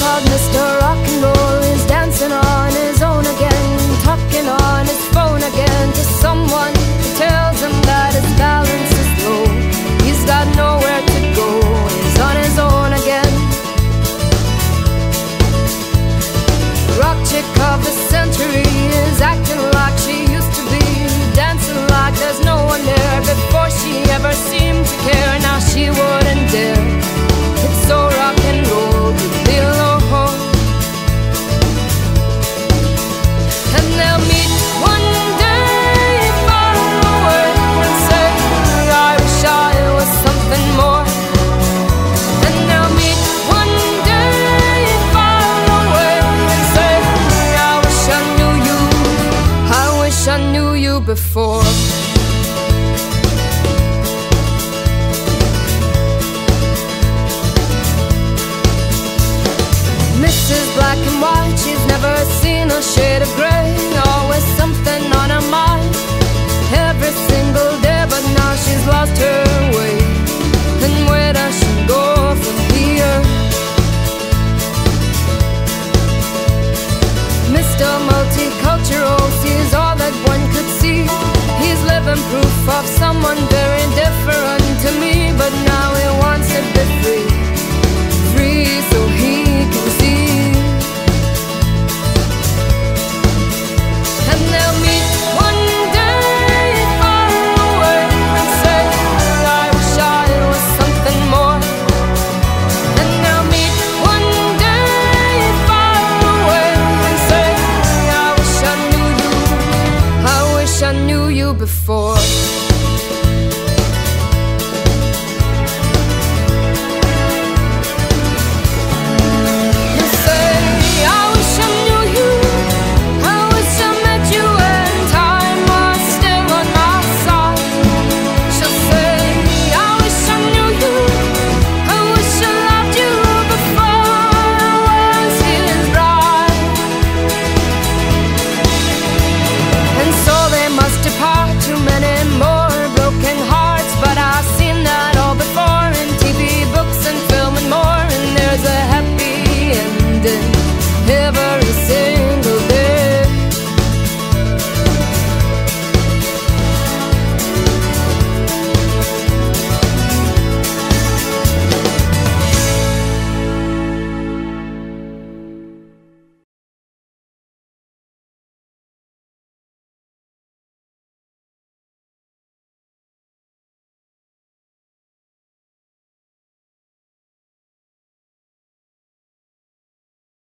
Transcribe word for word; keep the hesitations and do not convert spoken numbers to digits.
called Mister Rock and Roll is dancing on his own again, talking on his phone again to someone who tells him that his balance is low. He's got nowhere to go, he's on his own again. Rock chick of the century is acting like she used to be, dancing like there's no one there. Before she ever seemed to care, now she wouldn't dare. It's so rock and roll to be alone. And they'll meet one day far away and say, I wish I was something more. And they'll meet one day far away and say, I wish I knew you, I wish I knew you before. Missus Black and White, she's never seen a shade of grey.